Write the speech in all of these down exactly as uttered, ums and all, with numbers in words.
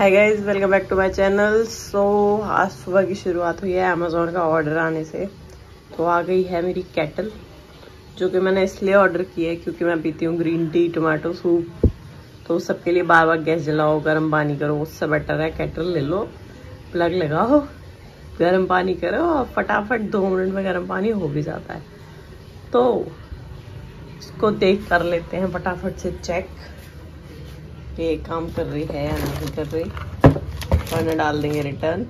Hi guys, welcome back to my channel. So आज सुबह की शुरुआत हुई है अमेजोन का ऑर्डर आने से। तो आ गई है मेरी केटल, जो कि मैंने इसलिए ऑर्डर की है क्योंकि मैं पीती हूँ ग्रीन टी टोमेटो सूप। तो सबके लिए बार बार गैस जलाओ, गर्म पानी करो, उससे बेटर है केटल ले लो, प्लग लगाओ, गर्म पानी करो और फटाफट दो मिनट में गर्म पानी हो भी जाता है। तो इसको देख कर लेते हैं फटाफट से चेक ये काम कर रही है या नहीं कर रही, वरना डाल देंगे रिटर्न।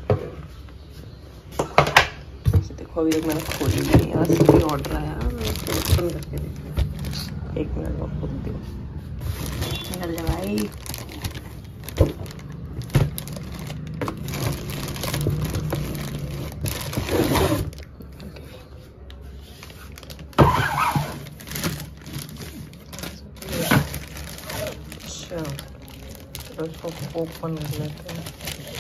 देखो अभी तक मैंने खोली नहीं है, बस अभी ऑर्डर आया, मैं इसको ओपन करके देखती हूँ। एक मिनट में खोलती हूँ। निकल जा भाई। अच्छा तो इसको ओपन कर लेते हैं।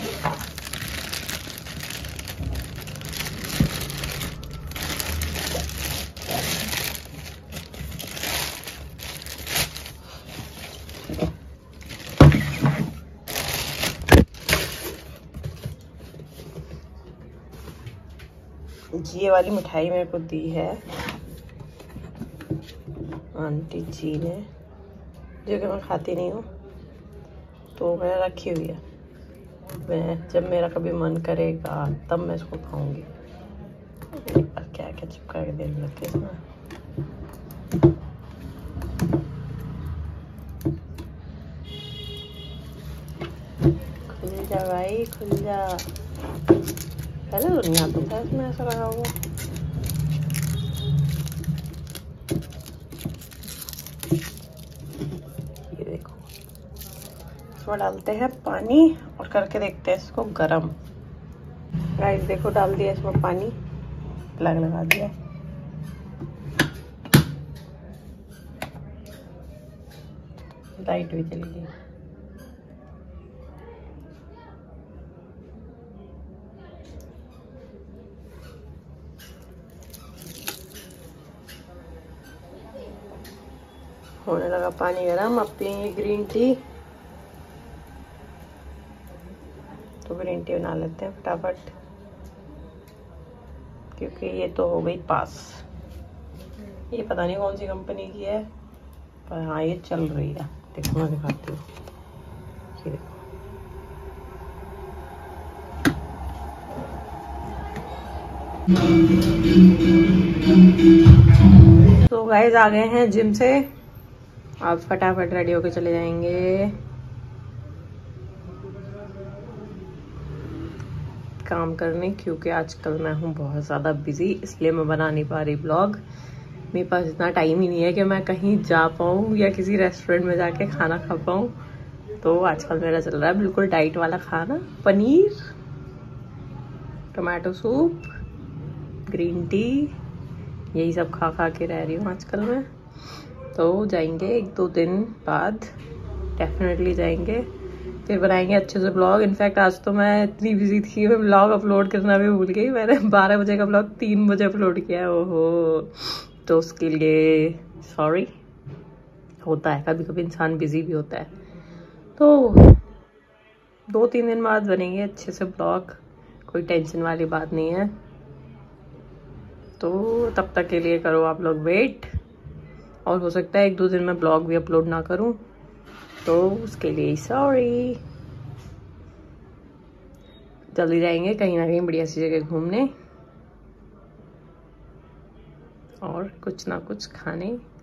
ये वाली मिठाई मेरे को दी है आंटी जी ने, जो कि मैं खाती नहीं हूँ, तो मैं रखी हुई है। मैं जब मेरा कभी मन करेगा तब मैं इसको खाऊंगी। एक बार क्या क्या चिपका के देख लेते हैं इसमें। खुल जा भाई, खुल जा। पहले तो नहीं आता था इसमें ऐसा लगा हुआ। ये देखो, इसमें डालते हैं पानी और करके देखते हैं इसको गरम। गाइस देखो, डाल दिया इसमें पानी, प्लग लगा दिया। लाइट भी चली गई। होने लगा पानी गरम। अब पियेंगे ग्रीन टी। तो ग्रीन टी बना लेते हैं फटाफट, क्योंकि ये तो हो गई पास। ये पता नहीं कौन सी कंपनी की है, पर हाँ ये चल रही है। देखो मैं दिखाती हूँ, ये देखो। तो गाइस आ गए हैं जिम से, अब फटाफट रेडी होके चले जाएंगे काम करने, क्योंकि आजकल मैं हूँ बहुत ज़्यादा बिजी, इसलिए मैं बना नहीं पा रही ब्लॉग। मेरे पास इतना टाइम ही नहीं है कि मैं कहीं जा पाऊँ या किसी रेस्टोरेंट में जाके खाना खा पाऊँ। तो आजकल मेरा चल रहा है बिल्कुल डाइट वाला खाना, paneer, tomato soup, green tea, यही सब खा खा के रह रही हूँ आजकल मैं। तो जाएंगे एक दो दिन बाद, डेफिनेटली जाएंगे, फिर बनाएंगे अच्छे से ब्लॉग। इनफैक्ट आज तो मैं इतनी बिजी थी, मैं ब्लॉग अपलोड करना भी भूल गई। मैंने बारह बजे का ब्लॉग तीन बजे अपलोड किया है। ओहो, तो उसके लिए सॉरी। होता है, कभी कभी इंसान बिजी भी होता है। तो दो तीन दिन बाद बनेंगे अच्छे से ब्लॉग, कोई टेंशन वाली बात नहीं है। तो तब तक के लिए करो आप लोग वेट, और हो सकता है एक दो दिन में ब्लॉग भी अपलोड ना करूं, तो उसके लिए सॉरी। जल्दी जाएंगे कहीं ना कहीं बढ़िया सी जगह घूमने और कुछ ना कुछ खाने।